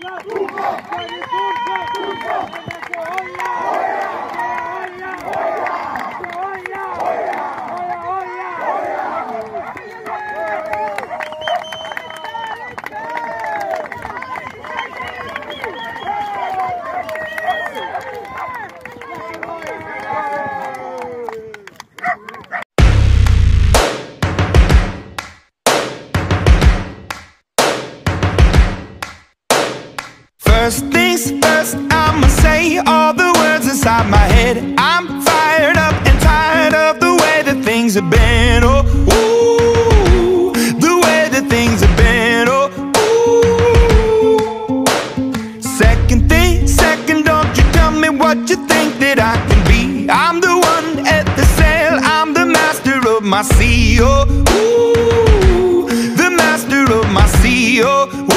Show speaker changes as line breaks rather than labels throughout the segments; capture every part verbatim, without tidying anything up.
First things first, I'ma say all the words inside my head. I'm fired up and tired of the way that things have been. Oh, ooh, the way that things have been. Oh, ooh. Second thing, second, don't you tell me what you think that I can be. I'm the one at the sail, I'm the master of my sea. Oh, ooh, the master of my sea. Oh, ooh.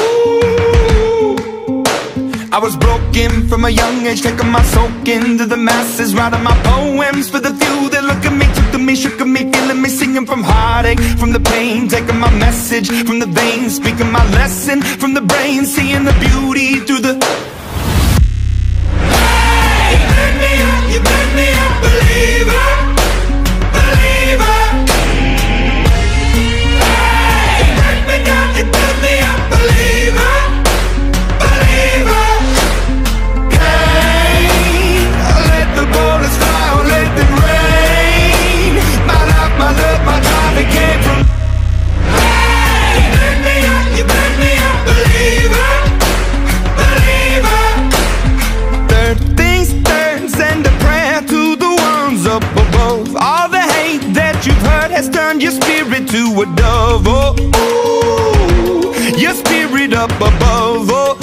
I was broken from a young age, taking my soak into the masses, writing my poems for the few that look at me, took to me, shook at me, feeling me, singing from heartache, from the pain, taking my message from the veins, speaking my lesson from the brain, seeing the beauty through the... Hey, you burn me up, you burn me up, believer, believer. Hey, you burn me down, you burn me up, believer, believer. My love, my drive, it came from. Hey, you burn me up, you burn me up, believer, believer. Third things third, send a prayer to the ones up above. All the hate that you've heard has turned your spirit to a dove. Oh, ooh, your spirit up above. Oh,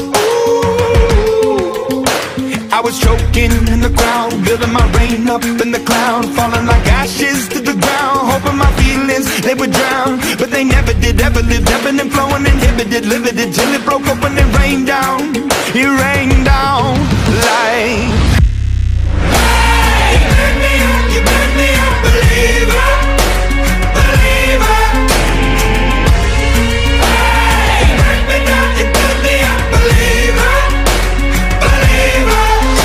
ooh. I was choking in the crowd, building my rain up in the cloud, falling like ashes to the ground, hoping my feelings, they would drown. But they never did, ever lived, ebbing and flowing, inhibited, limited, till it broke open and rained down. It rained down like... Hey, you burn me up, you burn me up, believer, believer. Hey, you burn me down, you burn me up, believer, believer.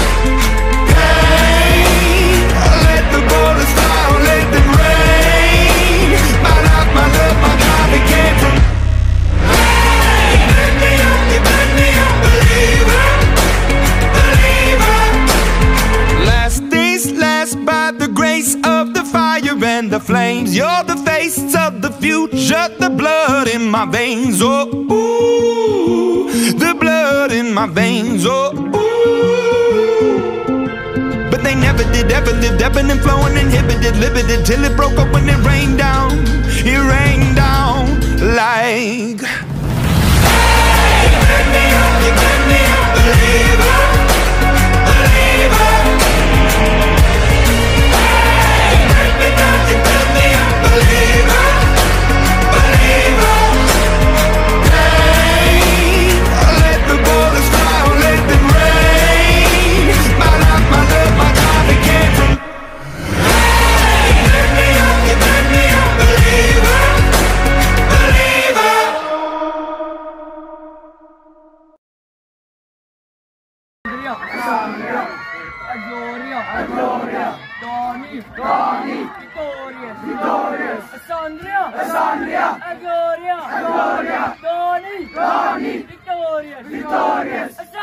And the flames, you're the face of the future, the blood in my veins. Oh, ooh, the blood in my veins. Oh, ooh. But they never did, ever lived, ebbing and flowing, inhibited, limited, till it broke open and rained down. It rained down like... Hey, you burn me up, you burn me up, believer, believer. Believer, believer. Hey, let the bullets fly, let them rain. My life, my love, my drive, it came from. Hey, you burn me up, you burn me up, believer, believer.
Gloria, Gloria, Donny, Donny, Victorious, Victorious, Sandria, Sandria, Gloria, Gloria, Donny, Donny, Victorious, Victorious.